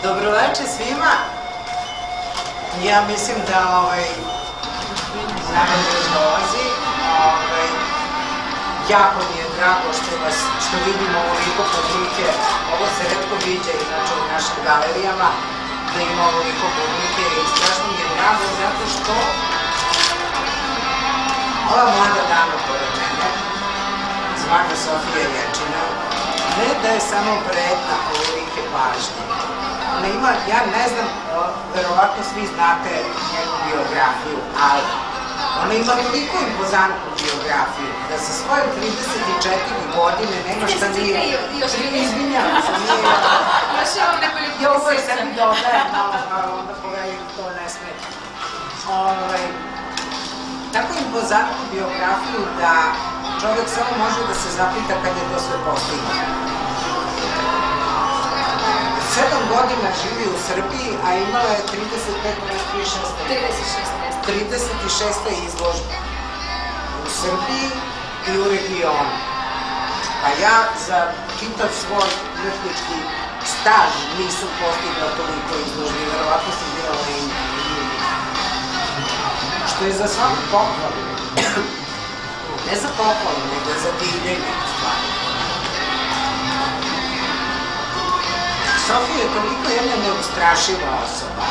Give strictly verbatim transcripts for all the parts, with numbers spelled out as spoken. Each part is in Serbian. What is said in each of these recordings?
Dobroveče svima. Ja mislim da nama još dolazi. Jako mi je drago što vidimo ovoliko publike. Ovo se retko viđa inače u našim galerijama, da ima ovoliko publike i strašno mi je drago zato što ova mlada dama pored mene, zvana Sofija Ječina, ne da je samo vredna ovolike pažnje. Ona ima, ja ne znam, verovatno svi znate njenu biografiju, ali ona ima toliko impozantnu biografiju da sa svoje trideset četiri godine nema šta nije... Izvinjavam se, nije... Još imam nekoliko ja uvijek sebi dodajem malo, onda pogledaj, to ne smeta. Tako impozantnu biografiju da čovjek samo može da se zapita kad je to sve postigao. Sedam godina živi u Srbiji, a imala je trideset pet, trideset šest izložbe u Srbiji i u regionu. Pa ja za čitav svoj umetnički staž nisam postigla toliko izložbi, verovatno sam bila lenja. Što je za svaku pohvalu. Ne za pohvalu, nego za divljenje stvari. Sofija je toliko jedna neustrašiva osoba.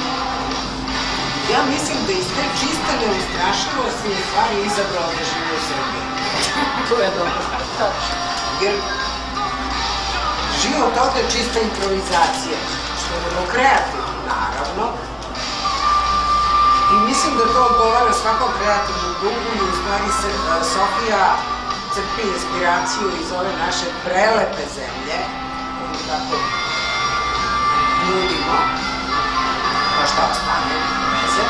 Ja mislim da iz te čiste neustrašivosti je stvari izabrao da živi u Srbiji. To je dobro. Jer život ovde je čista improvizacija, što je vrlo kreativno, naravno. I mislim da to odgovara svakom kreativnom duhu i u stvari Sofija crpi inspiraciju iz ove naše prelepe zemlje, koju tako nudimo, pa šta ostane, veze,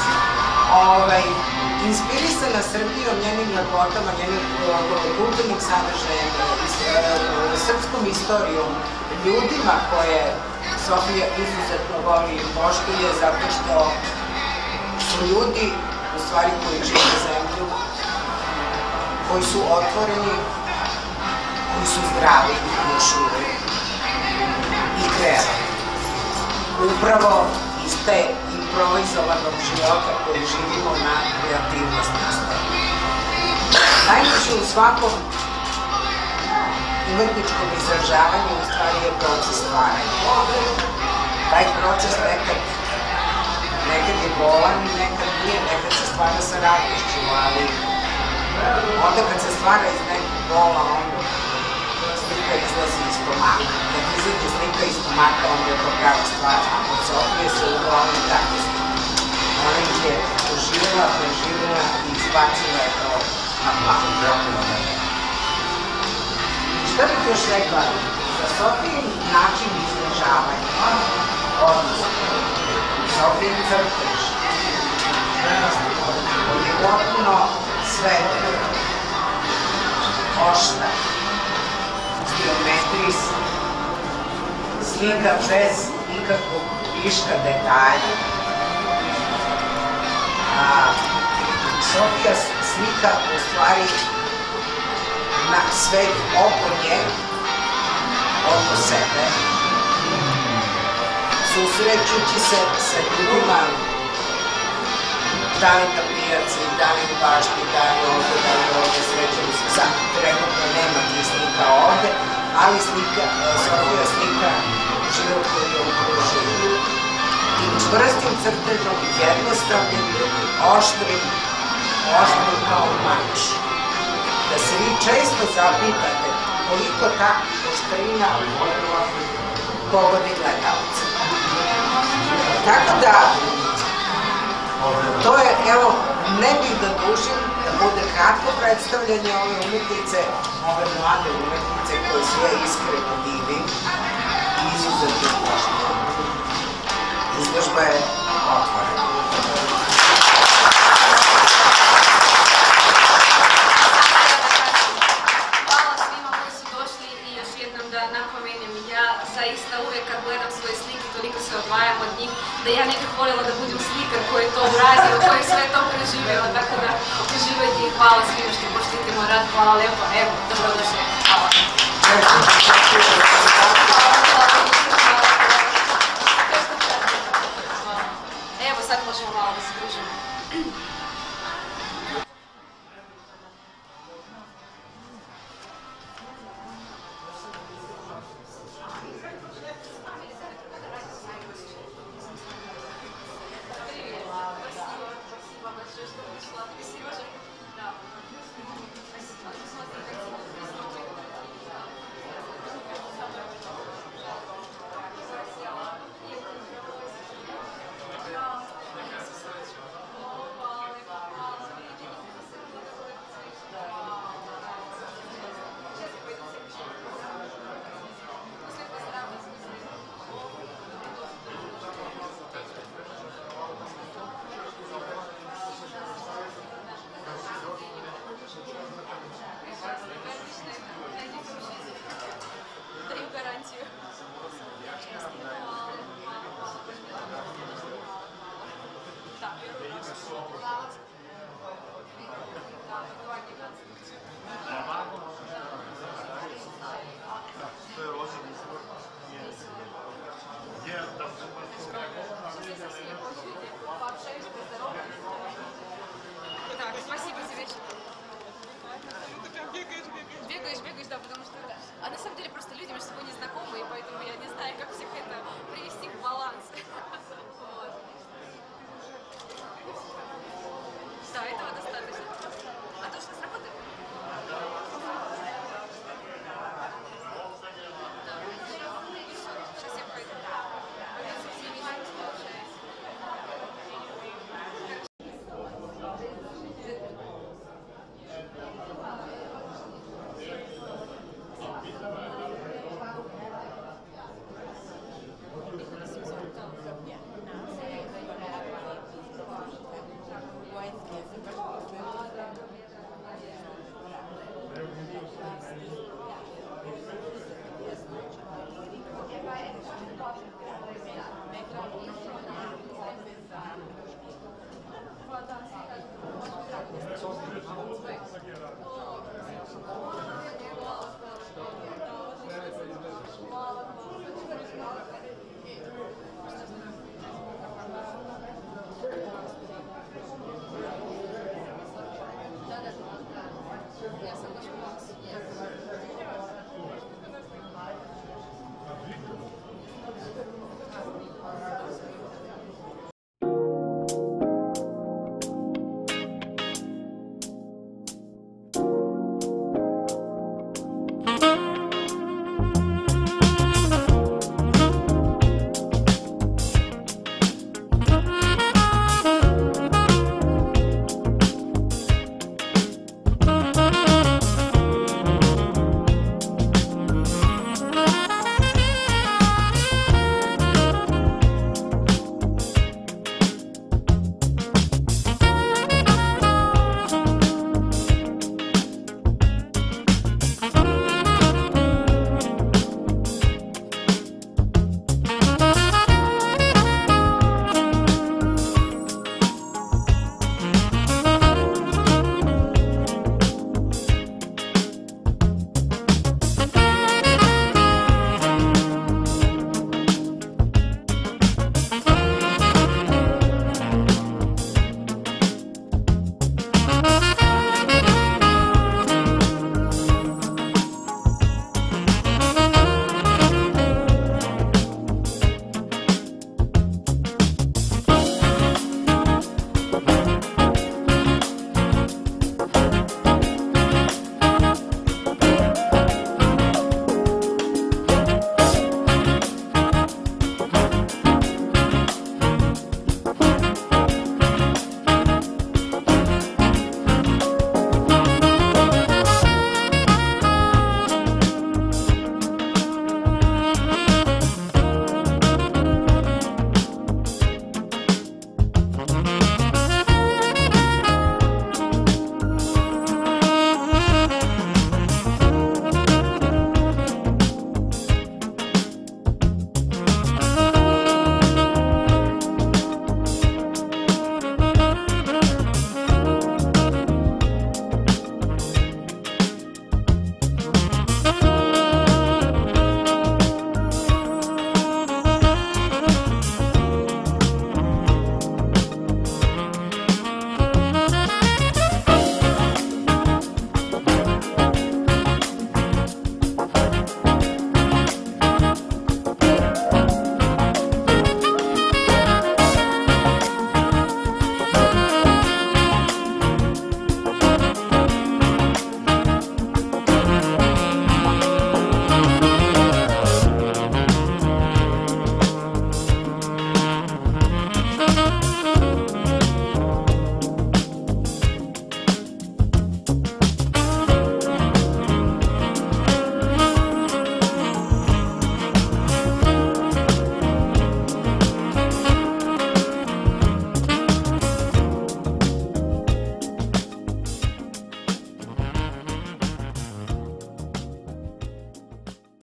inspirisana Srbijom, njenim lepotama, njenim kulturnim sadržajem, srpskom istorijom, ljudima koje Sofija izuzetno voli i poštuje, zato što su ljudi, u stvari, koji žive zemlju, koji su otvoreni, koji su zdravi, još uvek, i kreativni. Upravo iz te improvizovanog života koji živimo na kreativnost nastaje. Najveće u svakom umetničkom izražavanju u stvari je proces stvaranja. Taj proces nekad nekad je bolan i nekad nije, nekad se stvara sa radošću, ali onda kad se stvara iz nekog bola, onda slika izlazi iz stomaka. Kad izađe slika iz stomaka, onda je to prava stvar, a od Sofije se uglavnom tako slika. Ona ih je doživjela, preživjela i izbacila je to na planu. Šta bih još rekla? Za Sofijin način izražavanja, odnosno Sofijin crtež, koji je potpuno svetlo, oštar, geometrijski, slika bez nikakvog viška detalja. Sofija slika u stvari na svet oko nje, oko sebe, susrećući se sa ljudima, da li na pijaci, da li u bašti, da li ovde, da li ovde, srećali se sad, trenutno nema tih slika ovde, ali Sofija slika život koji je okružio. I čvrstim crtežom, jednostavnim, oštrim, oštrim kao mač. Da se vi često zapitate koliko ta oštrina pogodi gledalca. Tako da, to je, evo, ne bih da dužim, da bude kratko predstavljanje ove umetnice, ove mlade umetnice koje sve iskreno divim i izuzetno poštujem. Izložba je otvorena. Hvala svima koji su došli i još jednom da napomenem, ja zaista uvek kad gledam svoje slike toliko se odvajam od njih da ja nekak voljela da budem slikar koji je to uradio, koji sve to preživio, tako da uživajte i hvala svima što poštite moj rad, hvala lepo, evo, dobrodošli, hvala.